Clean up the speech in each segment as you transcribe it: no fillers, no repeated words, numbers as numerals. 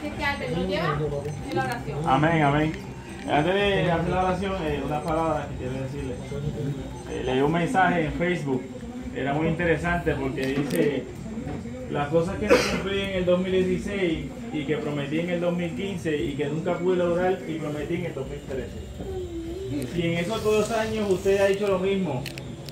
Así que Albert lo lleva en la oración. Amén, amén. Antes de hacer la oración, unas palabras que quiero decirle. Leí un mensaje en Facebook, era muy interesante porque dice las cosas que no cumplí en el 2016 y que prometí en el 2015 y que nunca pude lograr y prometí en el 2013. Si en esos 2 años usted ha hecho lo mismo,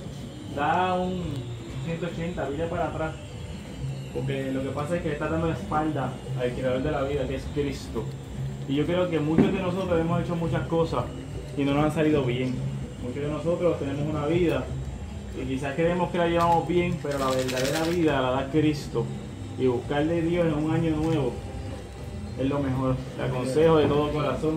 da un 180, vaya para atrás. Porque lo que pasa es que le está dando la espalda al creador de la vida, que es Cristo. Y yo creo que muchos de nosotros hemos hecho muchas cosas y no nos han salido bien. Muchos de nosotros tenemos una vida y quizás creemos que la llevamos bien, pero la verdadera vida la da Cristo. Y buscarle a Dios en un año nuevo es lo mejor. Le aconsejo de todo corazón.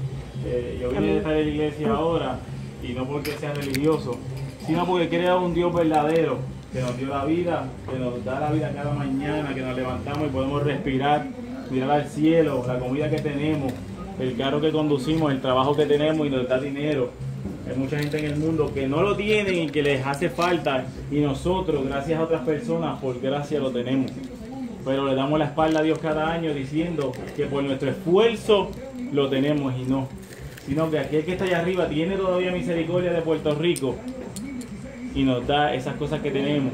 Yo vine a estar en la iglesia ahora, y no porque sea religioso, sino porque creo un Dios verdadero, que nos dio la vida, que nos da la vida cada mañana, que nos levantamos y podemos respirar, mirar al cielo, la comida que tenemos, el carro que conducimos, el trabajo que tenemos y nos da dinero. Hay mucha gente en el mundo que no lo tienen y que les hace falta, y nosotros, gracias a otras personas, por gracia lo tenemos. Pero le damos la espalda a Dios cada año diciendo que por nuestro esfuerzo lo tenemos y no. Sino que aquel que está allá arriba tiene todavía misericordia de Puerto Rico y nos da esas cosas que tenemos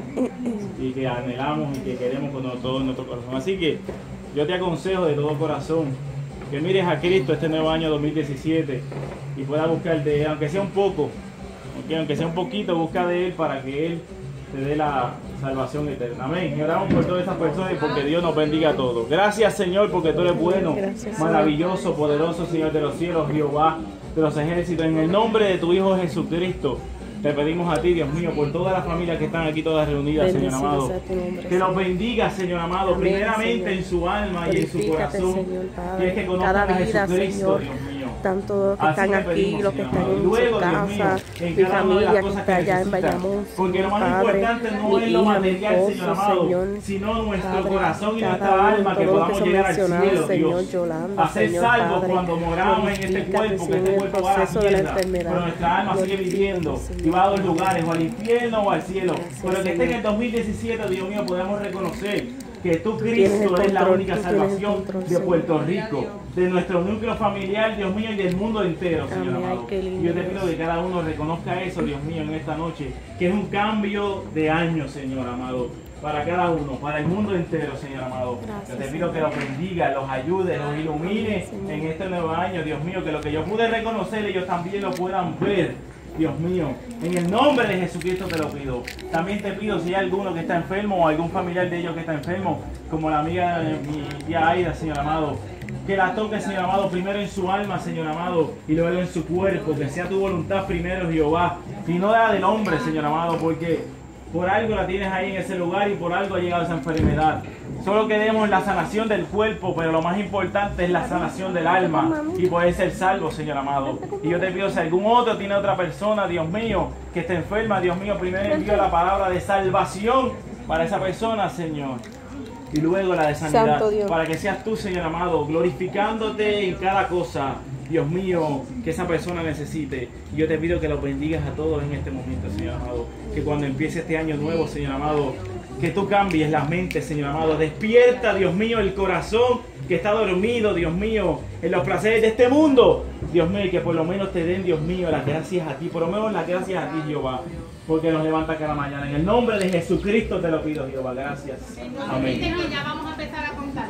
y que anhelamos y que queremos con todo nuestro corazón. Así que yo te aconsejo de todo corazón que mires a Cristo este nuevo año 2017 y puedas buscar de Él, aunque sea un poco, aunque sea un poquito, busca de Él para que Él te dé la salvación eterna. Amén. Y oramos por todas esas personas y porque Dios nos bendiga a todos. Gracias, Señor, porque tú eres bueno, gracias, maravilloso, poderoso, Señor de los cielos, Jehová de los ejércitos. En el nombre de tu Hijo Jesucristo, te pedimos a ti, Dios mío, por todas las familias que están aquí todas reunidas, Señor amado. Que los bendiga, Señor amado, amén, primeramente Señor, en su alma y en su corazón. Señor, Padre, que conozcan a Jesucristo, Dios mío. Tanto los que están aquí, los que están en su casa, mi familia que está allá en Bayamón, porque lo más importante no es lo material, Señor amado, sino nuestro corazón y nuestra alma, que podamos llegar al cielo, Dios, a ser salvos cuando moramos en este cuerpo, que este cuerpo va a la tierra, pero nuestra alma sigue viviendo y va a dos lugares, o al infierno o al cielo. Pero que esté en el 2017, Dios mío, podemos reconocer que tú, Cristo, eres la única salvación de Puerto Rico, de nuestro núcleo familiar, Dios mío, y del mundo entero, Señor amado. Y yo te pido que cada uno reconozca eso, Dios mío, en esta noche, que es un cambio de año, Señor amado, para cada uno, para el mundo entero, Señor amado. Yo te pido que los bendiga, los ayude, los ilumine en este nuevo año, Dios mío, que lo que yo pude reconocer, ellos también lo puedan ver. Dios mío, en el nombre de Jesucristo te lo pido. También te pido si hay alguno que está enfermo o algún familiar de ellos que está enfermo, como la amiga de mi tía Aida, Señor amado, que la toque, Señor amado, primero en su alma, Señor amado, y luego en su cuerpo, que sea tu voluntad primero, Jehová, y no la del hombre, Señor amado, porque por algo la tienes ahí en ese lugar y por algo ha llegado esa enfermedad. Solo queremos la sanación del cuerpo, pero lo más importante es la sanación del alma y poder ser salvo, Señor amado. Y yo te pido, si algún otro tiene otra persona, Dios mío, que esté enferma, Dios mío, primero envío la palabra de salvación para esa persona, Señor. Y luego la de sanidad, para que seas tú, Señor amado, glorificándote en cada cosa, Dios mío, que esa persona necesite. Y yo te pido que los bendigas a todos en este momento, Señor amado. Que cuando empiece este año nuevo, Señor amado, que tú cambies las mentes, Señor amado. Despierta, Dios mío, el corazón que está dormido, Dios mío, en los placeres de este mundo. Dios mío, y que por lo menos te den, Dios mío, las gracias a ti. Por lo menos las gracias a ti, Jehová, porque nos levanta cada mañana. En el nombre de Jesucristo te lo pido, Jehová. Gracias. Amén. Que ya vamos a empezar a contar.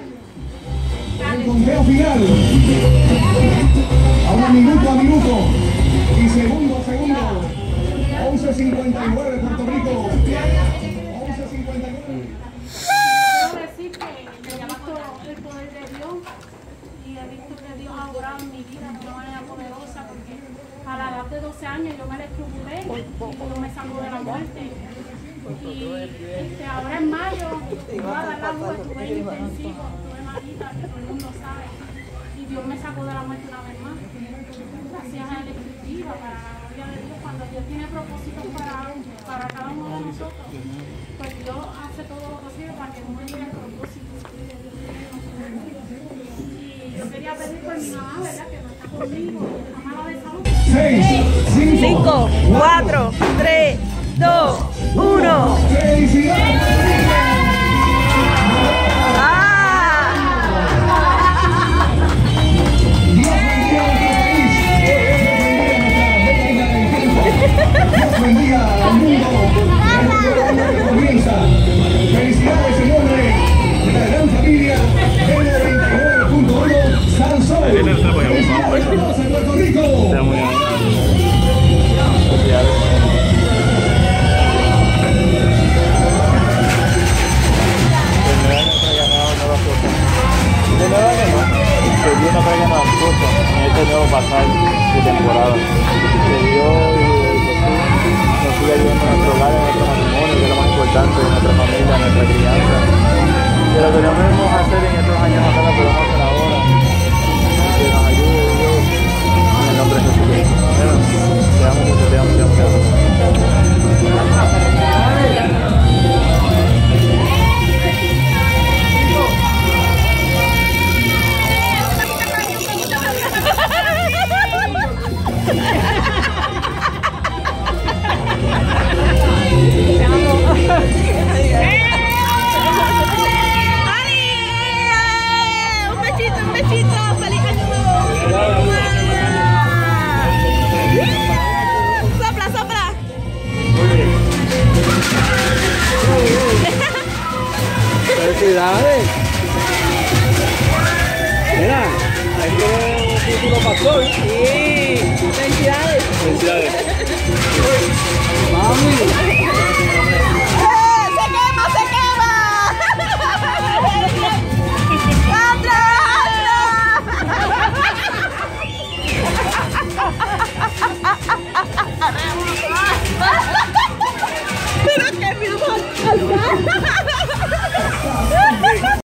El conteo final. Ahora minuto a minuto y segundo a segundo. 11:59 Puerto Rico. 11:59. Quiero decir que ya visto el poder de Dios y he visto que Dios ha obrado en mi vida de una manera poderosa, porque a la edad de 12 años yo me electrocuté y Dios me salvó de la muerte. Y ahora en mayo voy a dar la luz, estuve en intensivo, estuve malita, que todo el mundo sabe, y Dios me sacó de la muerte una vez más. Gracias a Él estoy viva, para la gloria de Dios. Cuando Dios tiene propósitos para cada uno de nosotros, pues Dios hace todo lo posible para que uno llegue al propósito. Y yo quería pedir por mi mamá, ¿verdad?, que no está conmigo, está mala de salud. 6, 5, 4, 3, 2, 1. ¡Felicidades! ¡Ah! Dios no traiga más cosas en este nuevo pasar de temporada. Que Dios nos siga ayudando en nuestro hogar, en nuestro matrimonio, que es lo más importante, en nuestra familia, en nuestra crianza. Que lo que no debemos hacer en estos años acá lo podemos hacer ahora. Que nos ayude Dios en el nombre de Jesucristo. Te amo mucho, te amo, te amo, te amo. Un besito, feliz año nuevo. Sopla, sopla. Felicidades. Mira, ahí tiene un futuro pastor. Sí, felicidades. Felicidades. Mami.